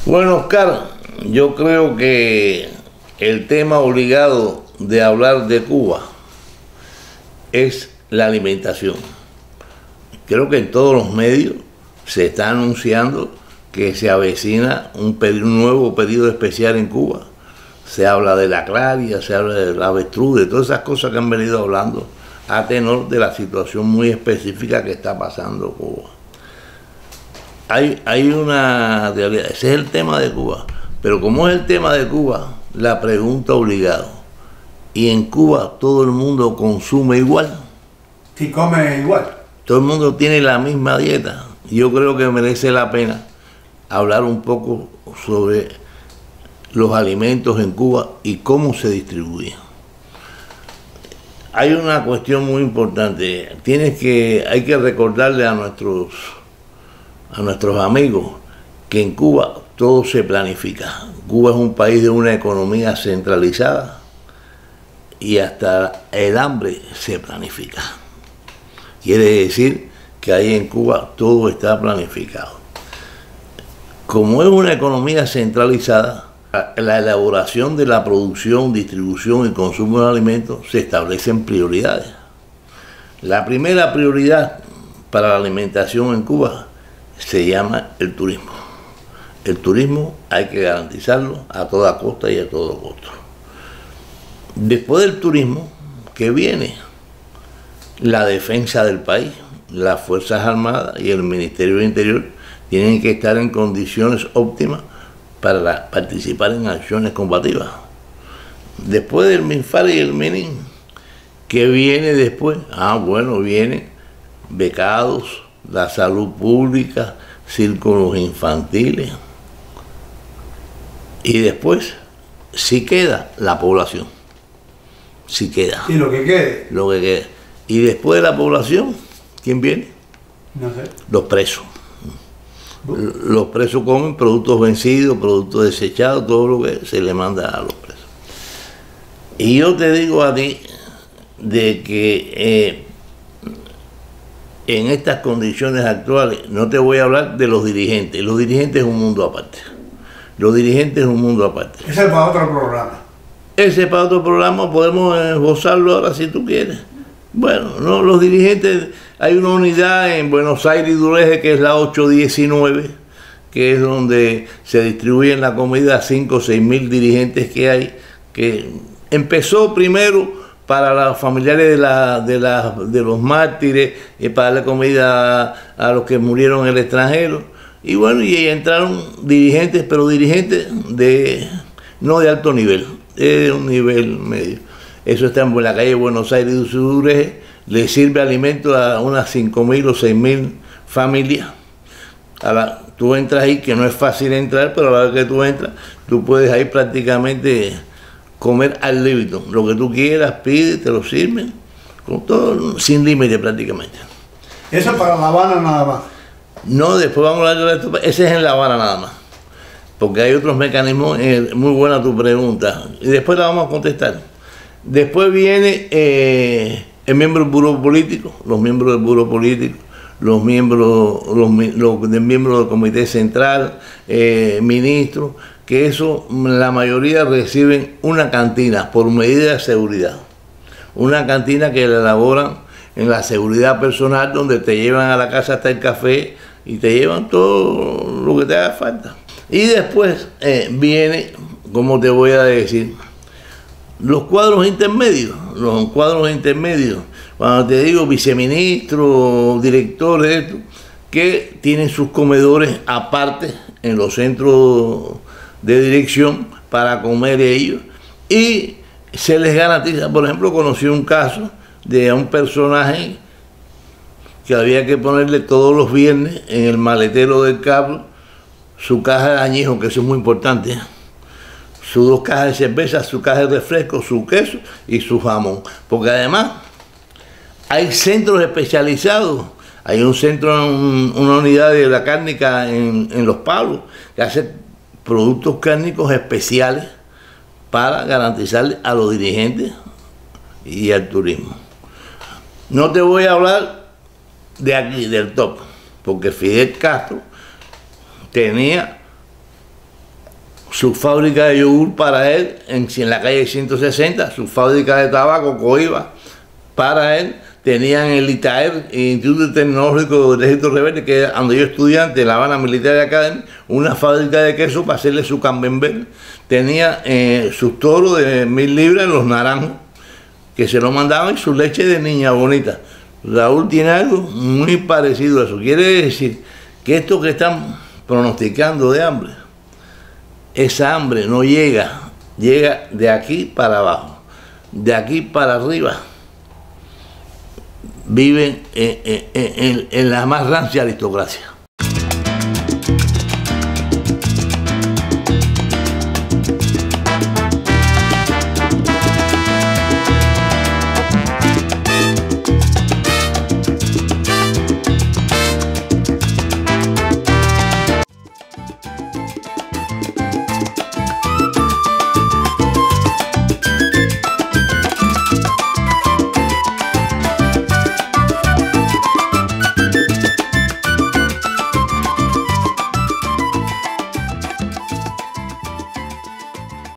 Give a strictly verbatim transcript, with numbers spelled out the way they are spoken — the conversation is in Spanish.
Bueno, Oscar, yo creo que el tema obligado de hablar de Cuba es la alimentación. Creo que en todos los medios se está anunciando que se avecina un, un nuevo periodo especial en Cuba. Se habla de la claria, se habla de la avestruz, de todas esas cosas que han venido hablando a tenor de la situación muy específica que está pasando Cuba. Hay, hay una realidad, ese es el tema de Cuba, pero como es el tema de Cuba, la pregunta obligada, ¿y en Cuba todo el mundo consume igual? Sí, come igual. Todo el mundo tiene la misma dieta. Yo creo que merece la pena hablar un poco sobre los alimentos en Cuba y cómo se distribuyen. Hay una cuestión muy importante. Tienes que, hay que recordarle a nuestros, a nuestros amigos que en Cuba todo se planifica. Cuba es un país de una economía centralizada y hasta el hambre se planifica. Quiere decir que ahí en Cuba todo está planificado. Como es una economía centralizada, la elaboración de la producción, distribución y consumo de alimentos se establecen prioridades. La primera prioridad para la alimentación en Cuba se llama el turismo. El turismo hay que garantizarlo a toda costa y a todo costo. Después del turismo, ¿qué viene? La defensa del país. Las Fuerzas Armadas y el Ministerio del Interior tienen que estar en condiciones óptimas para participar en acciones combativas. Después del MINFAR y el MININ, ¿qué viene después? Ah, bueno, viene becados, la salud pública, círculos infantiles. Y después, sí queda la población. Sí queda. ¿Y lo que quede? Lo que quede. Y después de la población, ¿quién viene? No sé. Los presos. Los presos comen productos vencidos, productos desechados, todo lo que se le manda a los presos. Y yo te digo a ti de que eh, en estas condiciones actuales, no te voy a hablar de los dirigentes. Los dirigentes es un mundo aparte. Los dirigentes es un mundo aparte. Ese es para otro programa. Ese es para otro programa, podemos esbozarlo ahora si tú quieres. Bueno, no, los dirigentes, hay una unidad en Buenos Aires y Dureje que es la ocho diecinueve, que es donde se distribuyen la comida a cinco o seis mil dirigentes que hay, que empezó primero para los familiares de, la, de, la, de los mártires, y para la comida a los que murieron en el extranjero, y bueno, y entraron dirigentes, pero dirigentes de no de alto nivel, de un nivel medio. Eso está en la calle Buenos Aires y Dureje, le sirve alimento a unas cinco mil o seis mil familias. Ahora, tú entras ahí, que no es fácil entrar, pero a la hora que tú entras, tú puedes ahí prácticamente comer al límite. Lo que tú quieras, pide, te lo sirven, con todo, sin límite prácticamente. Eso es para La Habana nada más. No, después vamos a hablar de esto, ese es en La Habana nada más. Porque hay otros mecanismos, eh, muy buena tu pregunta, y después la vamos a contestar. Después viene eh, el miembro del Buró Político, los miembros del Buró Político, los miembros, los, los miembros del Comité Central, eh, ministros, que eso la mayoría reciben una cantina por medida de seguridad. Una cantina que la elaboran en la seguridad personal, donde te llevan a la casa hasta el café y te llevan todo lo que te haga falta. Y después eh, viene, como te voy a decir, los cuadros intermedios, los cuadros intermedios, cuando te digo viceministros, directores, esto, que tienen sus comedores aparte en los centros de dirección para comer ellos, y se les garantiza. Por ejemplo, conocí un caso de un personaje que había que ponerle todos los viernes en el maletero del carro su caja de añejo, que eso es muy importante, sus dos cajas de cerveza, su caja de refresco, su queso y su jamón. Porque además hay centros especializados. Hay un centro, un, una unidad de la cárnica en, en Los Palos, que hace productos cárnicos especiales para garantizarle a los dirigentes y al turismo. No te voy a hablar de aquí, del top, porque Fidel Castro tenía su fábrica de yogur para él en, en la calle ciento sesenta, su fábrica de tabaco, Coiba, para él. Tenían el I T A E R, el Instituto Tecnológico del Ejército Rebelde, que era donde yo estudiante, en La Habana Military Academy, una fábrica de queso para hacerle su camembert. Tenía eh, sus toros de mil libras en Los Naranjos, que se lo mandaban, y su leche de niña bonita. Raúl tiene algo muy parecido a eso. Quiere decir que esto que están pronosticando de hambre, esa hambre no llega, llega de aquí para abajo, de aquí para arriba. Viven en, en, en, en la más rancia aristocracia.